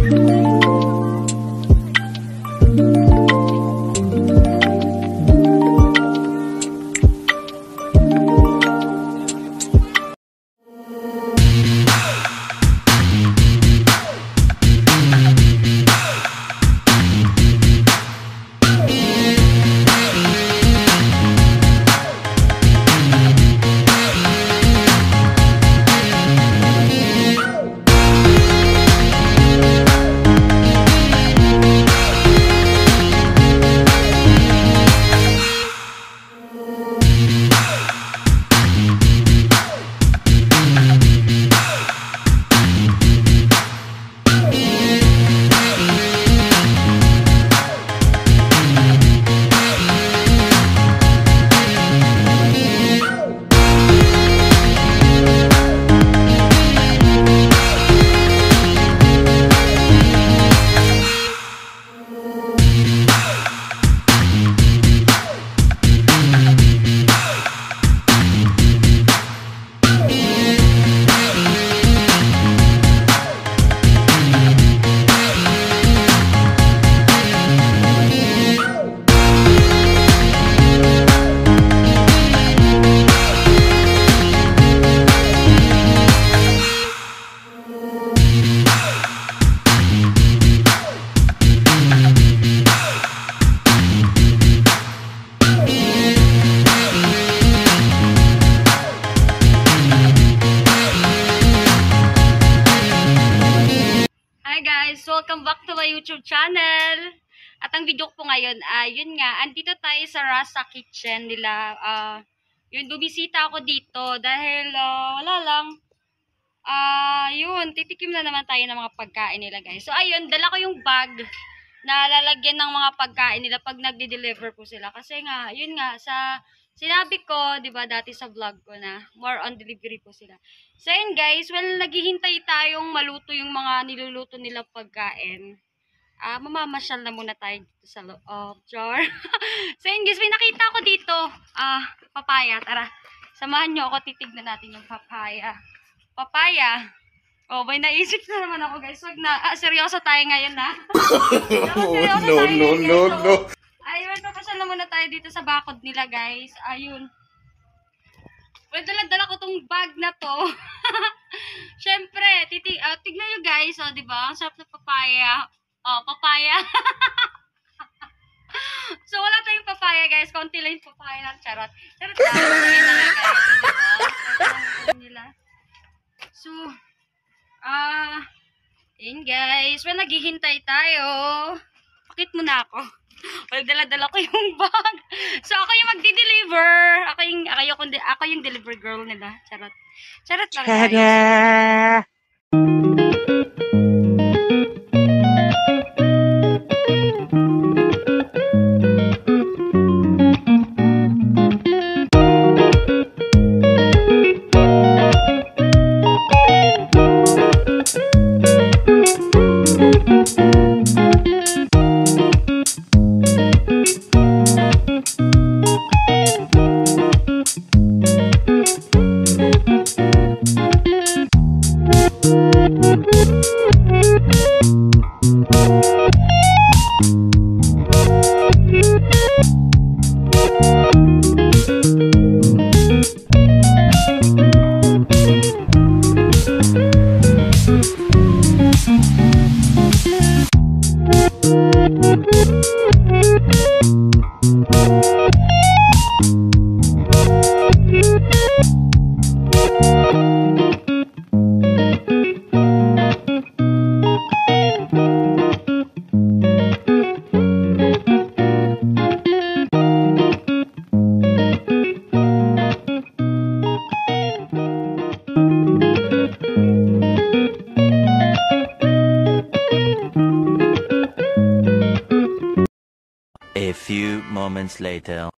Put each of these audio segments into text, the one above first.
Welcome back to my YouTube channel. At ang video ko po ngayon ay, yun nga, andito tayo sa Rasa Kitchen nila. Yun, bumisita ako dito dahil wala lang. Yun, titikim na naman tayo ng mga pagkain nila, guys. So, ayun, dala ko yung bag na lalagyan ng mga pagkain nila pag nagde-deliver po sila. Kasi nga, yun nga, sa sinabi ko, di ba, dati sa vlog ko na more on delivery po sila. So, yun guys, well, naghihintay tayong maluto yung mga niluluto nilang pagkain. Mamamasyal na muna tayo dito sa loob. Jar. So, yun guys, may nakita ko dito. Papaya. Tara, samahan nyo ako, titignan natin yung papaya. Papaya. Oh, may naisip na naman ako guys. Wag na, seryoso tayo ngayon na. No. Ayun, papasal na muna tayo dito sa bakod nila, guys. Ayun. Well, dala-dala ko tong bag na to. Siyempre, tignan nyo, guys. O, diba? Ang sarap na papaya. O, papaya. So, wala tayong papaya, guys. Konti lang yung papaya ng charot. Charot lang. Ayun na nga, guys. Diba? So, yun, guys. Well, naghihintay tayo. Pakit muna ako. Well, dala-dala ko yung bag. So, ako yung magdi-deliver. Ako yung deliver girl nila. Charot. Charot lang, guys. A few moments later.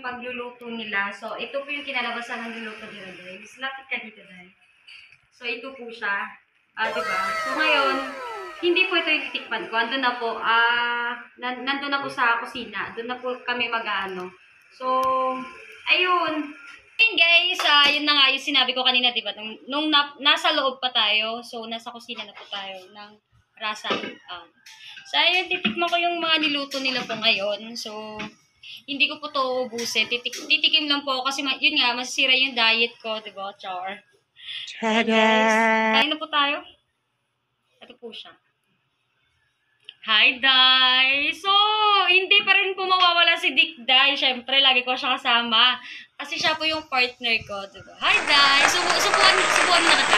yung pagluluto nila. So, ito po yung kinalabasan ng luluto nila, guys. Lapit ka dito, guys. So, ito po siya. Diba? So, ngayon, hindi po ito yung titikman ko. Nandun na po, nandun na po sa kusina. Doon na po kami mag-ano. So, ayun. Ayun guys, yun na nga yung sinabi ko kanina, diba? Nung nasa loob pa tayo, so nasa kusina na po tayo ng rasa. So, ayun, titikman ko yung mga niluto nila po ngayon. So, hindi ko po to ubusin. Titikim lang po kasi yun nga, masisira yung diet ko, diba? Char. Kain na po tayo. Ito po siya. Hi, Day! So, hindi pa rin po mawawala si Dick Day. Siyempre, lagi ko siya kasama. Kasi siya po yung partner ko, diba? Hi, Day! Subuan na kita.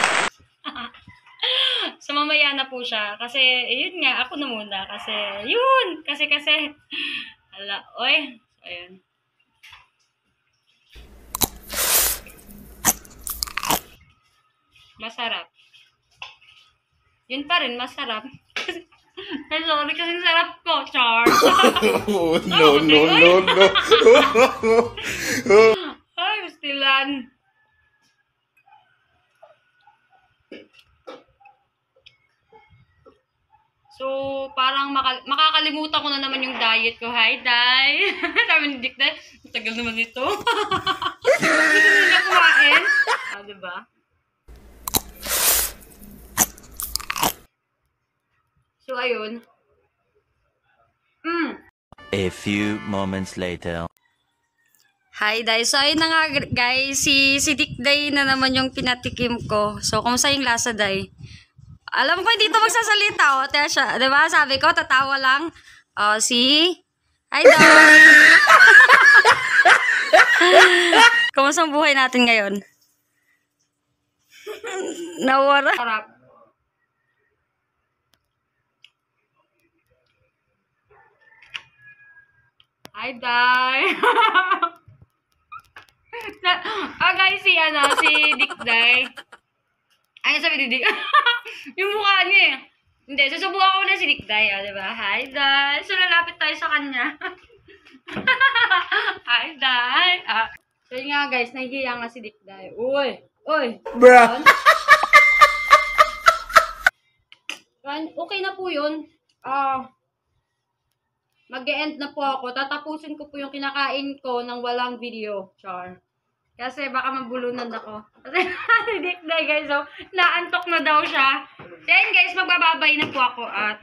So, mamaya na po siya. Kasi, yun nga, ako na muna. Kasi, yun! Kasi, hala, oy. So, ayun. Masarap. Yun pa rin, masarap. Ay, sorry kasing sarap ko, Char. Oh, no. Ay, pastilan. So, parang makakalimutan ko na naman yung diet ko. Hi, Day. Sabi ni Dick, Day, tagal naman ito. Gusto nila kumain. Diba? So, ayun. A few moments later. Hi, Day. So, ayun na nga, guys. Si Dick Day na naman yung pinatikim ko. So, kumusta yung lasa, Day? Alam ko, hindi ito magsasalita, oh. Teka siya. Diba? Sabi ko, tatawa lang. Oh, si... Hi, Day. Kumusta ang buhay natin ngayon? Nawara. Sarap. Hi, Day. Guys, si Dick Day. Ay, sabi ni Dick. Yung mukha niya eh. Hindi, susubukan ko na si Dick Day, diba? Hi, Day. So, lalapit tayo sa kanya. Hi, Day. So, yun nga, guys, nahihiya nga si Dick Day. Uy. Bruh. Okay na po yun. Mag-e-end na po ako. Tatapusin ko po yung kinakain ko ng walang video. Char. Kasi baka mabulunan ako. Kasi si Dick Day, guys. So, naantok na daw siya. Then, guys, magbababay na po ako. At,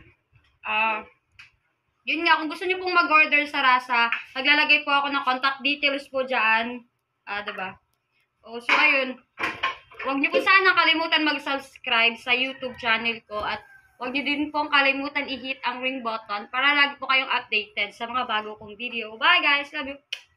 yun nga, kung gusto niyo pong mag-order sa Rasa, maglalagay po ako ng contact details po dyan. Diba? So, ayun. Huwag niyo po sana kalimutan mag-subscribe sa YouTube channel ko. At huwag niyo din pong kalimutan i-hit ang ring button para lagi po kayong updated sa mga bago kong video. Bye, guys! Love you!